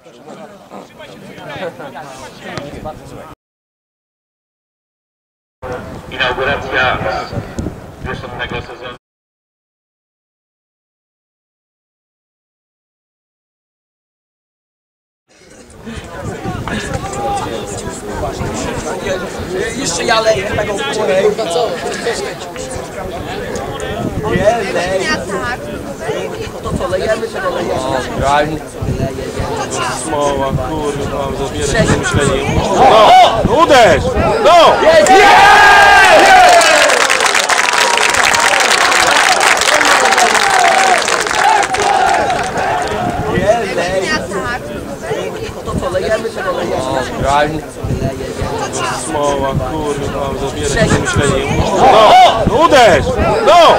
Inauguracja wiosенnego sezonu. Jeszcze ja leję taką kurę. Nie, lej. To co, lejemy, czego lejemy? Grani. Smoła, kurwa, mam zabierać myślenie. No, uderz! No! To co, lejemy, czego lejemy? Grani. Smoła, kurwa, mam zabierać myślenie. No, uderz! No!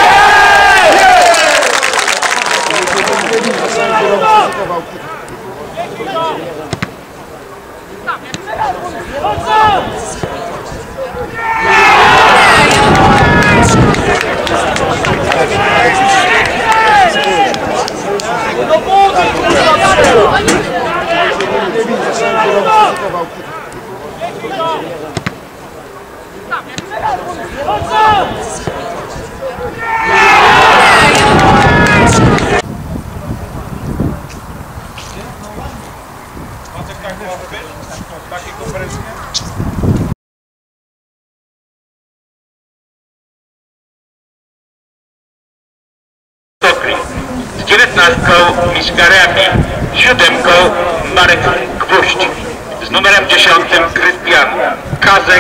Takiej konferencji? Z 19 Miszkarami, 7 Marek Gwóźdź, z numerem 10 Krystian Kazek,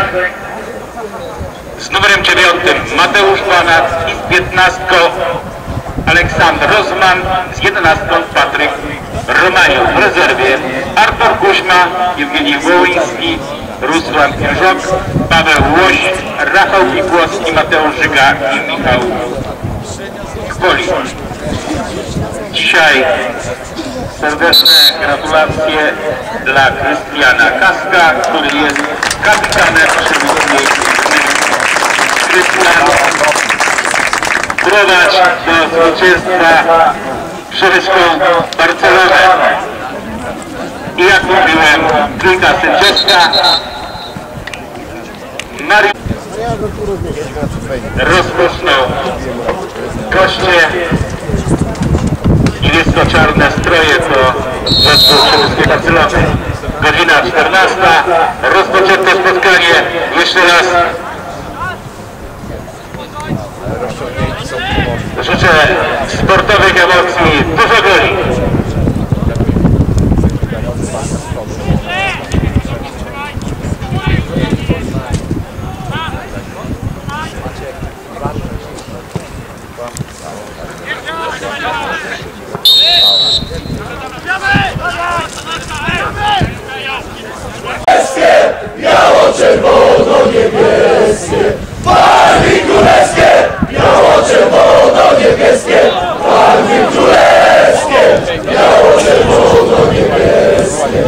z numerem 9 Mateusz Banat i z 15 Aleksander Rozman, z 11 Patryk Romaniuk. W rezerwie Artur Kuźma, Jewgeni Wołyński, Ruslan Pierzok, Paweł Łoś, Rafał Pigłowski, Mateusz Żyga i Michał Kwoli. Dzisiaj serdeczne gratulacje dla Krystiana Kaska, który jest kapitanem przewodniej. Krystian, prowadź do zwycięstwa Przyryską Barcelonę. I jak mówiłem, trójka sędziowska. Rozpoczną goście. Niebiesko-czarne stroje to zespół Przyryskie Barcelony. Godzina 14. Rozpoczęto spotkanie. Jeszcze raz życzę sportowych emocji, dużo goli. Biało-czerwono-niebieskie, barwy królewskie, biało-czerwono-niebieskie, barwy królewskie, biało-czerwono-niebieskie.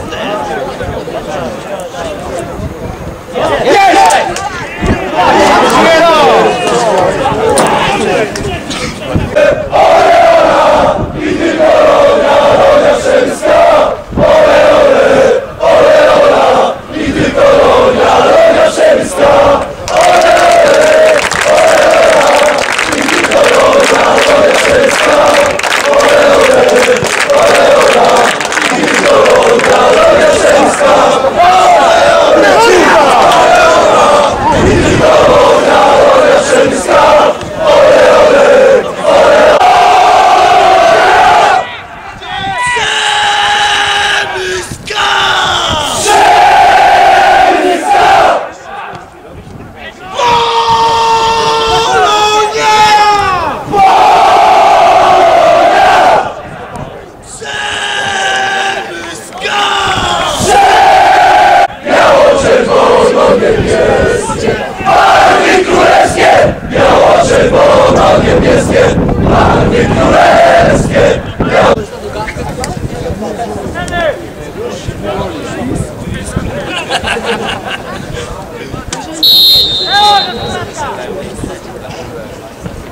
Biało-czerwono-niebieskie, barwy królewskie, biało-czerwono-niebieskie, barwy królewskie.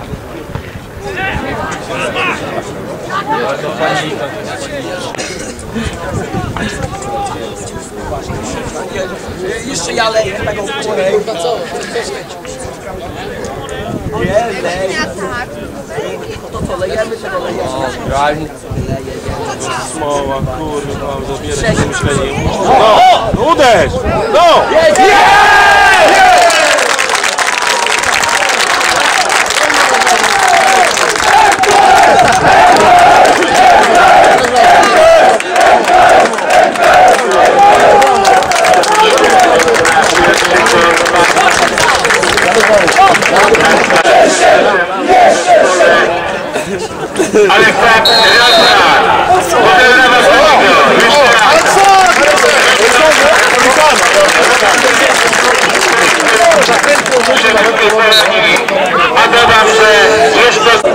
Pani Jeszcze ja leję taką kurę. Nie, lej. To co, lejemy, tego lejemy. Grajmy. Smoła, kurwa, mam zabierać się myślenie. No, uderz! No! Aleksandr Jazda! Model na Wasowego! Jeszcze raz! A dodam, że jeszcze...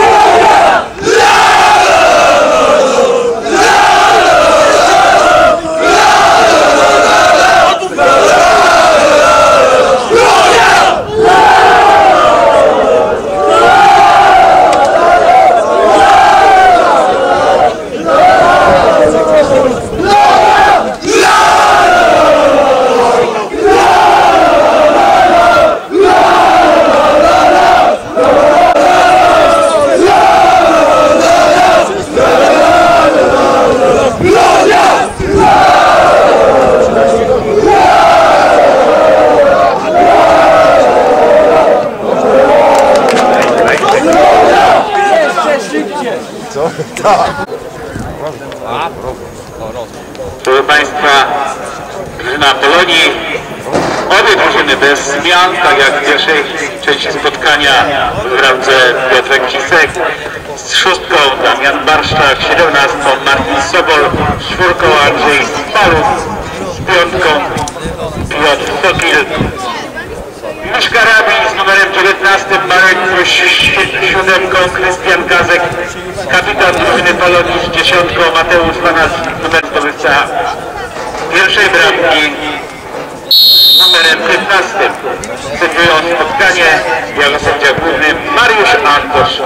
Proszę Państwa, drużyna Polonii, obie drużyny bez zmian, tak jak w pierwszej części spotkania w bramce Piotrek Cisek, z szóstką Damian Barszczak, 17 Martin Sobol, z czwórką Andrzej Spalów, z piątką Piotr Sokil, Miszka Rabin z numerem 19, Marek Kuś, z siódemką Krystian Gazek, kapitan drużyny Polonii z 10, Mateusz Panas, numer zdobywca pierwszej bramki z numerem 15. Sędziują spotkanie jako sędzia główny Mariusz Antosz.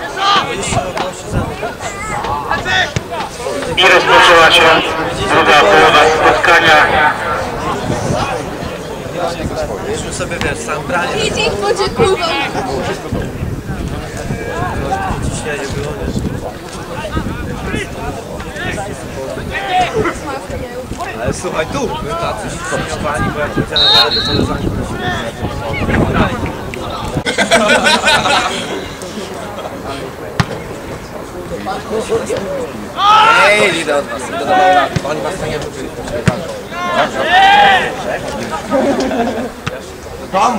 I rozpoczęła się druga połowa spotkania. Już sobie wiesz, sam branie. Idź ich podziękują. Ciśnienie było, nie? Ale słuchaj, tu my tacy zdziwieni, bo jak powiedziałem, że to koleżanki Ej, idę od was, idę do Maula. Oni was nie wrócili. Tam!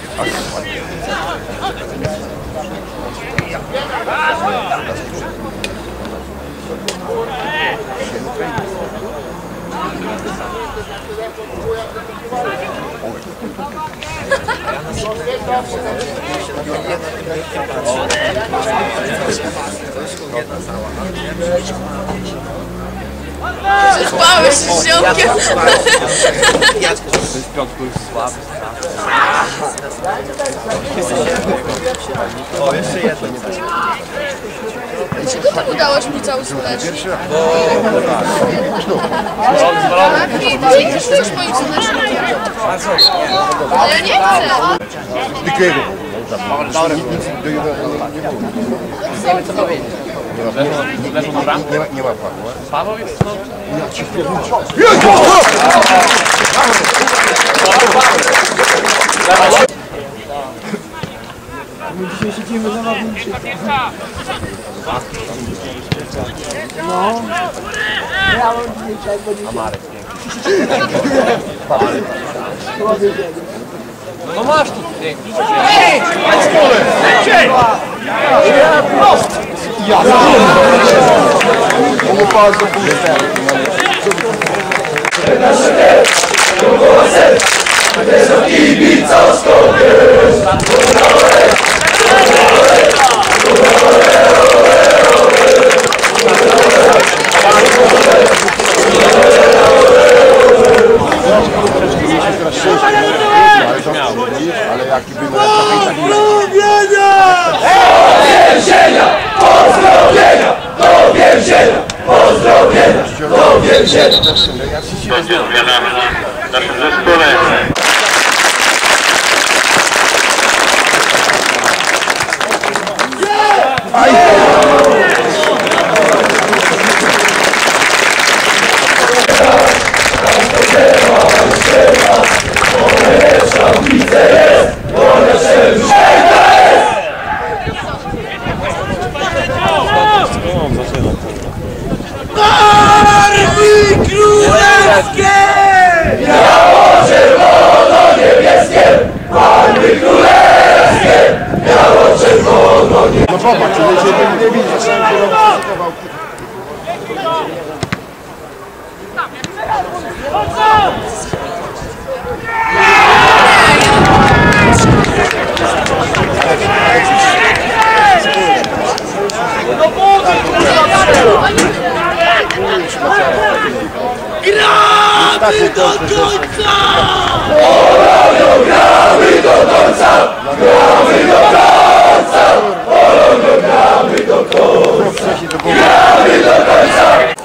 Spałeś się z ziomkiem. Z piątku już słaby. O, jeszcze jedno. Czego tak udało mi cały słonecznik? Ty chcesz moim słonecznikiem? Ale ja nie chcę. Jakiego? Wiemy co powiedzieć. Nie ma Pawła. Paweł jest no... My dzisiaj siedzimy za nawnicy. No. Ja mam dzisiaj czego nie. A Marek No masz tu pięknie. Ej! Szybciej! Ja bardzo puste. Ale jaki by Pozdrowienia! Pozdrowienia! Do więzienia! Pozdrowienia! Do Będzie zmiana w naszym zespole. Barwy królewskie! Biało-czerwono-niebieskie! Barwy królewskie! Biało-czerwono-niebieskie! No popatrz, nie widzisz. Gramy do końca! Polonią gramy do końca! Gramy do końca! Polonią gramy do końca! Gramy do końca!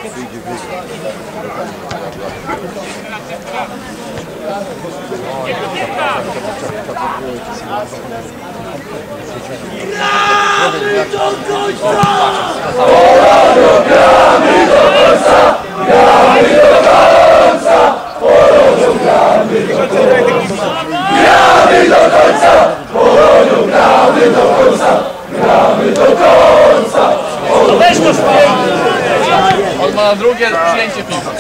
Gramy do końca! Polonią gramy do końca! Gramy do końca! Polonią gramy do końca! Gramy do końca! Polonią gramy do końca! Gramy do końca! Weź to swoje! On ma na drugie przyjęcie piwa.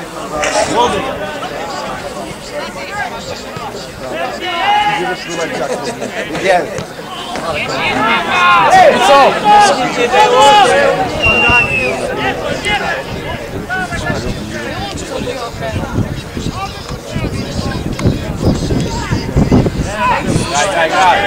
I co? Graj.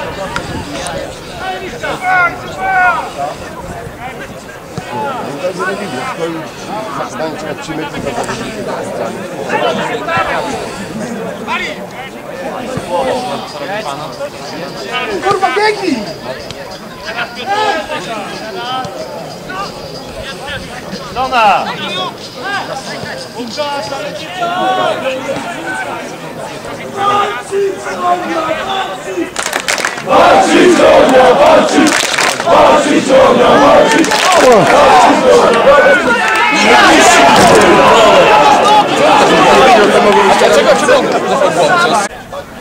Kurwa, biegnij! Dona! Walczyć Donia, walczyć! Walczyć Donia, walczyć! Dlaczego przygląda?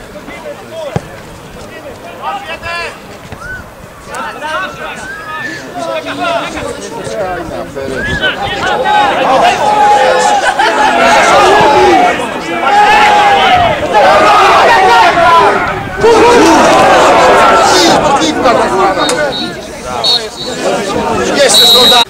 Jeszcze szkoda.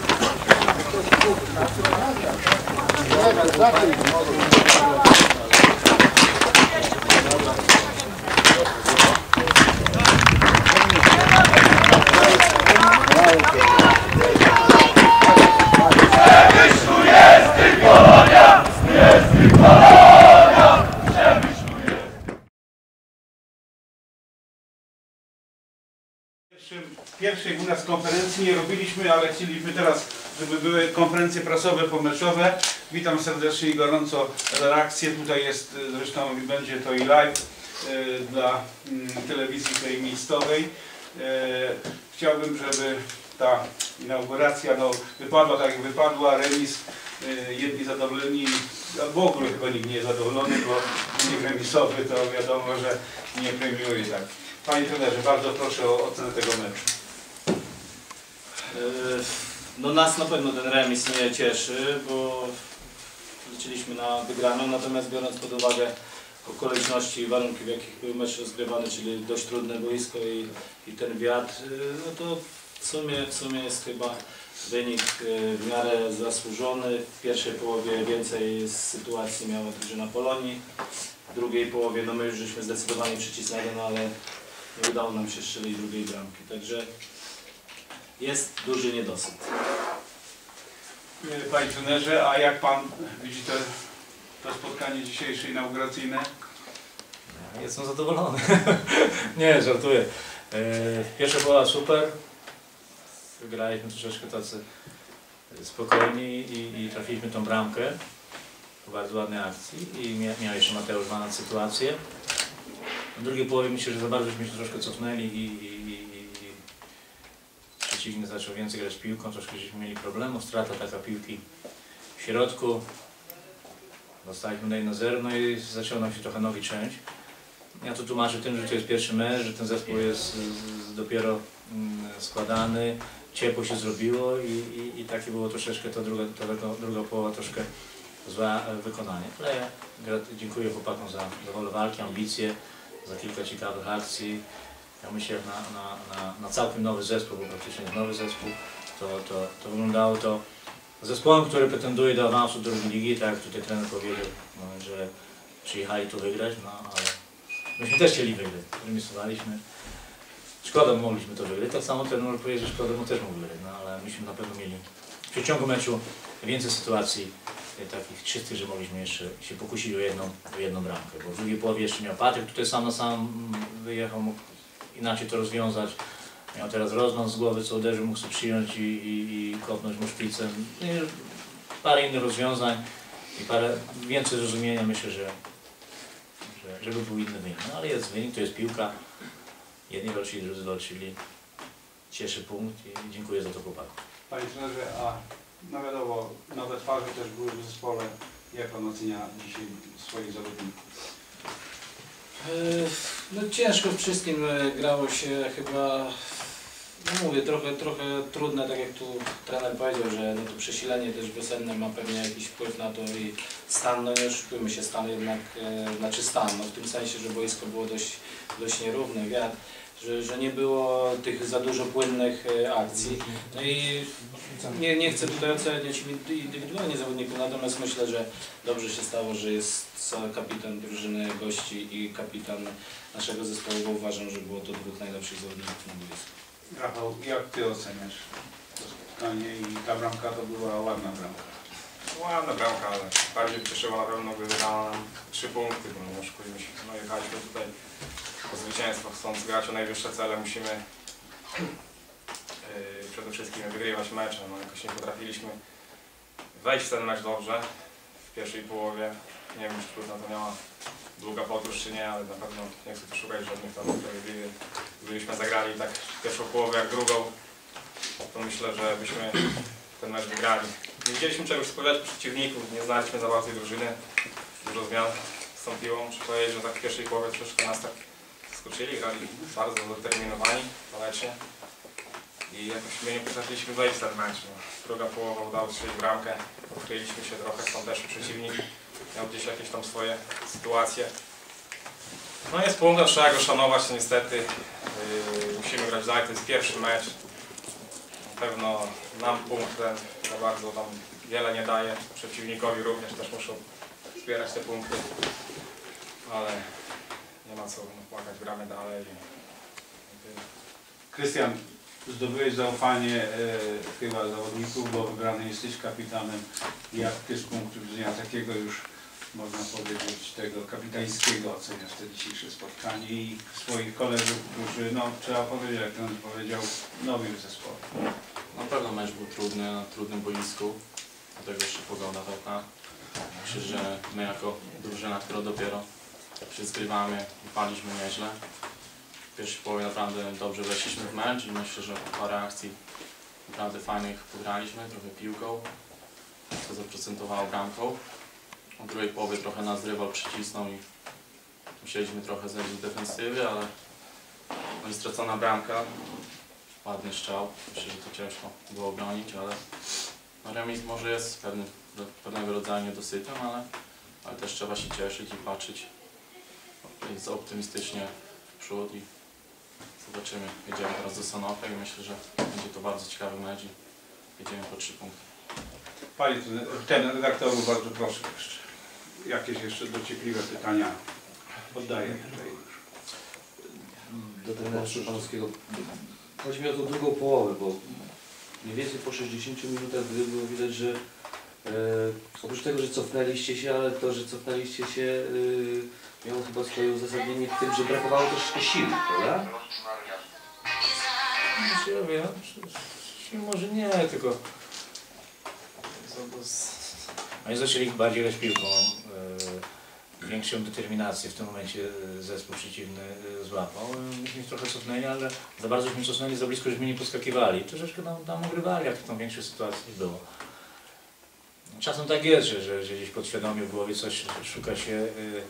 Pierwszej u nas konferencji nie robiliśmy, ale chcieliśmy teraz, żeby były konferencje prasowe, pomeczowe. Witam serdecznie i gorąco reakcję. Tutaj jest, zresztą będzie to i live dla telewizji tej miejscowej. Chciałbym, żeby ta inauguracja wypadła tak jak wypadła, remis, jedni zadowoleni, a w ogóle chyba nikt nie jest zadowolony, bo wynik remisowy to wiadomo, że nie premiuje tak. Panie trenerze, bardzo proszę o ocenę tego meczu. No nas na pewno ten remis nie cieszy, bo liczyliśmy na wygraną, natomiast biorąc pod uwagę okoliczności i warunki, w jakich był mecz rozgrywany, czyli dość trudne boisko i ten wiatr, no to w sumie jest chyba wynik w miarę zasłużony. W pierwszej połowie więcej sytuacji miała drużyna Polonii, w drugiej połowie no my już żeśmy zdecydowanie przycisnęli, no ale nie udało nam się strzelić drugiej bramki, także jest duży niedosyt. Panie trenerze, a jak Pan widzi to spotkanie dzisiejsze inauguracyjne? Jestem zadowolony. Nie, żartuję. Pierwsza połowa super. Wygraliśmy troszeczkę tacy spokojni i trafiliśmy tą bramkę po bardzo ładnej akcji i miał jeszcze Mateusz Wanat sytuację. W drugiej połowie myślę, że za bardzo żeśmy się troszkę cofnęli i przeciwnik zaczął więcej grać piłką, troszkę żeśmy mieli problemów, strata taka piłki w środku. Dostaliśmy 1-0, no i zaczęło nam się trochę nogi trzęść. Ja to tłumaczę tym, że to jest pierwszy mecz, że ten zespół jest dopiero składany, ciepło się zrobiło i takie było troszeczkę ta druga połowa troszkę złe wykonanie. Ale ja dziękuję chłopakom za wolę walki, ambicje, za kilka ciekawych akcji. Ja myślę, że na całkiem nowy zespół, bo praktycznie jest nowy zespół, to wyglądało to zespołem, który pretenduje do awansu do drugiej ligi, tak jak tutaj trener powiedział, no, że przyjechali tu wygrać, no ale myśmy też chcieli wygrać, remisowaliśmy. Szkoda, mogliśmy to wygrać, tak samo trener może powiedzieć, że szkoda, bo też mógł wygrać, no ale myśmy na pewno mieli w przeciągu meczu więcej sytuacji takich czystych, że mogliśmy jeszcze się pokusić o jedną bramkę, bo w drugiej połowie jeszcze miał Patryk, tutaj sam na sam wyjechał, mógł inaczej to rozwiązać. Miał teraz rozgląd z głowy, co uderzył, mógł sobie przyjąć i kopnąć mu szpicem. Parę innych rozwiązań i parę więcej zrozumienia, myślę, żeby był inny wynik. No ale jest wynik, to jest piłka. Jedni walczyli, drudzy walczyli. Cieszy punkt i dziękuję za to chłopaku. Panie trenerze, a no wiadomo, nowe twarze też były w zespole. Jak pan ocenia dzisiaj swoich zawodników? No ciężko wszystkim grało się chyba, no mówię, trochę trudne, tak jak tu trener powiedział, że no to przesilenie też wiosenne ma pewnie jakiś wpływ na to i stan, no nie oszukujmy się, stan jednak, znaczy stan, no w tym sensie, że boisko było dość nierówne, wiatr, że nie było tych za dużo płynnych akcji. No i nie chcę tutaj oceniać indywidualnie zawodników, natomiast myślę, że dobrze się stało, że jest kapitan drużyny gości i kapitan naszego zespołu, bo uważam, że było to dwóch najlepszych zawodników na boisku. Rafał, jak Ty oceniasz to spotkanie i ta bramka to była ładna bramka? Ładna bramka, ale bardziej cieszyła na pewno, gdy wydała nam 3 punkty, bo nie oszukujmy się. No jechaliśmy tutaj po zwycięstwo, chcąc grać o najwyższe cele, musimy przede wszystkim wygrywać mecze. No jakoś nie potrafiliśmy wejść w ten mecz dobrze w pierwszej połowie. Nie wiem, czy trudno to miała długa podróż czy nie, ale na pewno nie chcę tu szukać żadnych tam sprawiedliwych. Gdybyśmy zagrali tak pierwszą połowę jak drugą, to myślę, że byśmy ten mecz wygrali. Nie wiedzieliśmy czegoś spodziewać przeciwników, nie znaliśmy za bardzo drużyny. Dużo zmian wstąpiło. Muszę powiedzieć, że tak w pierwszej połowie troszeczkę nas tak skoczyli, grali bardzo zdeterminowani, walecznie. I jakoś my nie potrafiliśmy wejść w ten mecz. No. Druga połowa udało strzelić bramkę, ukryliśmy się trochę, stąd też przeciwnik miał gdzieś jakieś tam swoje sytuacje. No jest punkt, trzeba go szanować, niestety. Musimy grać dalej, to jest pierwszy mecz. Na pewno nam punkt ten za bardzo tam wiele nie daje, przeciwnikowi również też muszą zbierać te punkty, ale nie ma co płakać, gramy dalej. Krystian, zdobyłeś zaufanie chyba zawodników, bo wybrany jesteś kapitanem. Jak Ty z punktu widzenia takiego już, można powiedzieć, tego kapitańskiego oceniasz te dzisiejsze spotkanie i swoich kolegów, którzy, no trzeba powiedzieć, jak on powiedział, nowi w zespole. Na pewno mecz był trudny, na trudnym boisku, do tego jeszcze pogoda taka. Myślę, że my jako drużyna, która dopiero się zgrywamy, wypaliśmy nieźle. W pierwszej połowie naprawdę dobrze weszliśmy w mecz i myślę, że parę akcji naprawdę fajnych pograliśmy, trochę piłką, co zaprocentowało bramką. W drugiej połowie trochę nas rywal przycisnął i musieliśmy trochę zejść z defensywy, ale no i stracona bramka, ładny strzał. Myślę, że to ciężko było obronić, ale no remis może jest pewnego rodzaju niedosytem, ale też trzeba się cieszyć i patrzeć optymistycznie w przód i zobaczymy. Jedziemy teraz do Sanoka i myślę, że będzie to bardzo ciekawy mecz i jedziemy po 3 punkty. Panie ten redaktoru, bardzo proszę jeszcze. Jakieś jeszcze dociekliwe pytania oddaję tutaj już. Do trenera Szczepanowskiego. Chodzi mi o tą drugą połowę, bo mniej więcej po 60 minutach było widać, że oprócz tego, że cofnęliście się, ale to, że cofnęliście się miało chyba swoje uzasadnienie w tym, że brakowało troszkę siły, prawda? Może nie, tylko Oni zaczęli bardziej grać piłką, większą determinację w tym momencie zespół przeciwny złapał. Myśmy trochę cofnęli, ale za bardzo żeśmy cofnęli, za blisko żeśmy nie podskakiwali. Troszeczkę nam ogrywali, jak w tą większej sytuacji było. Czasem tak jest, że gdzieś podświadomie w głowie coś szuka się,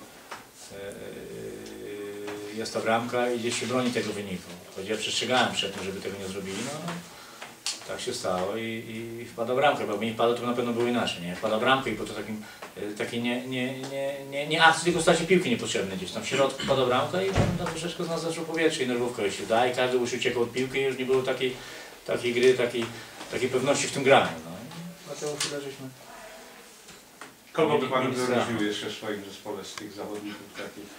jest ta bramka i gdzieś się broni tego wyniku. Choć ja przestrzegałem przed tym, żeby tego nie zrobili, no tak się stało i wpada bramka, bo mi wpadło, to na pewno było inaczej, nie? Wpada bramka i po to takiej nie akcji, tylko stacie piłki niepotrzebne gdzieś tam w środku wpada bramka i tam troszeczkę z nas zaczął powietrze i nerwówka się da i każdy już uciekał od piłki i już nie było takiej gry, takiej pewności w tym graniu. No. Dlatego chwilę żeśmy... Kogo by Pan wyróżnił jeszcze w swoim zespole z tych zawodników takich?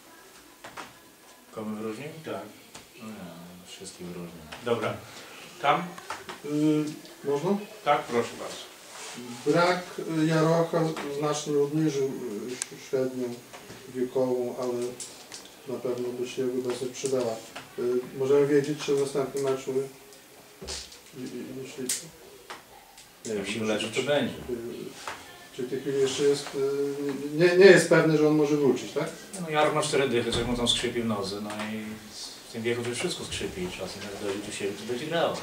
Kogo wyróżnił? Tak. No, wszystkich wyróżnił. Dobra. Tam? Można? Tak, proszę bardzo. Brak Jarocha znacznie obniżył średnią wiekową, ale na pewno by się jego obecność przydała. Możemy wiedzieć, czy w następnym meczu myślicie? Nie wiem, sił leczy to będzie. Czy w tej chwili jeszcze jest, nie jest pewny, że on może wrócić, tak? No Jarek ma 4 dychy, coś mu tam skrzypi w nodze, no i w tym wieku to już wszystko skrzypi i czasem jak dojdzie do siebie, to będzie grało.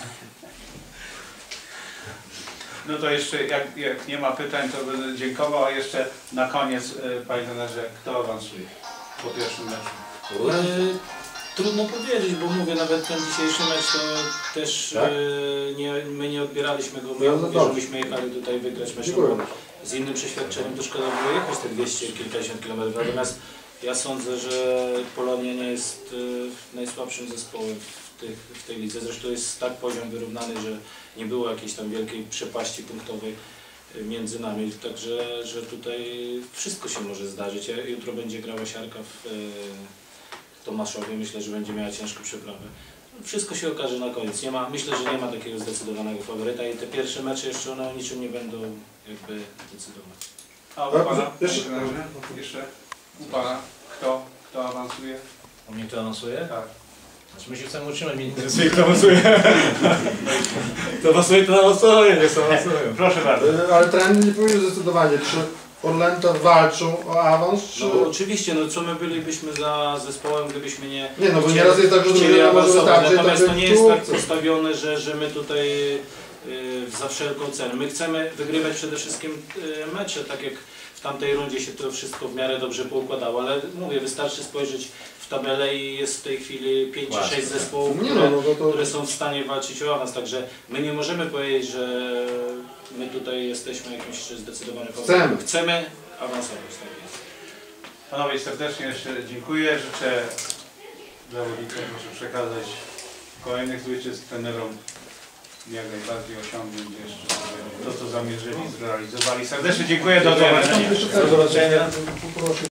No to jeszcze, jak nie ma pytań, to będę dziękował, a jeszcze na koniec, Panie trenerze, kto awansuje po pierwszym meczu? Trudno powiedzieć, bo mówię, nawet ten dzisiejszy mecz to też tak? my nie odbieraliśmy go, no, mówię, żebyśmy jechali tutaj wygrać mecz, bo z innym przeświadczeniem to szkoda było jechać te 200 kilkadziesiąt kilometrów, natomiast ja sądzę, że Polonia nie jest najsłabszym zespołem w tej lidze, zresztą jest tak poziom wyrównany, że nie było jakiejś tam wielkiej przepaści punktowej między nami, także że tutaj wszystko się może zdarzyć. Jutro będzie grała Siarka w Tomaszowie, myślę, że będzie miała ciężką przeprawę. Wszystko się okaże na koniec. Myślę, że nie ma takiego zdecydowanego faworyta i te pierwsze mecze jeszcze one o niczym nie będą jakby decydować. A u Pana? Jeszcze u Pana? Kto awansuje? U mnie kto awansuje? Tak. Znaczy my się chcemy utrzymać, mnie nie interesuje kto awansuje. Kto awansuje, to awansuje, nie są awansują. Proszę bardzo. Ale trener nie powiedział zdecydowanie, czy Orlęta walczą o awans, czy... No oczywiście, no co my bylibyśmy za zespołem, gdybyśmy nie... Nie, no bo nieraz jest tak, że drużyna może wystarczyć. Natomiast to nie jest tak postawione, że my tutaj za wszelką cenę. My chcemy wygrywać przede wszystkim mecze, tak jak w tamtej rundzie się to wszystko w miarę dobrze poukładało, ale mówię, wystarczy spojrzeć w tabelę i jest w tej chwili 5 czy 6 zespołów, które są w stanie walczyć o awans, także my nie możemy powiedzieć, że my tutaj jesteśmy jakimś zdecydowanym faworytem. Chcemy awansować, tak jest. Panowie, serdecznie jeszcze dziękuję. Życzę zawodnikom, proszę przekazać kolejnych zwycięstw trenerom, jak najbardziej osiągnięć jeszcze to, co zamierzyli, zrealizowali. Serdecznie dziękuję, do zobaczenia. Do zobaczenia.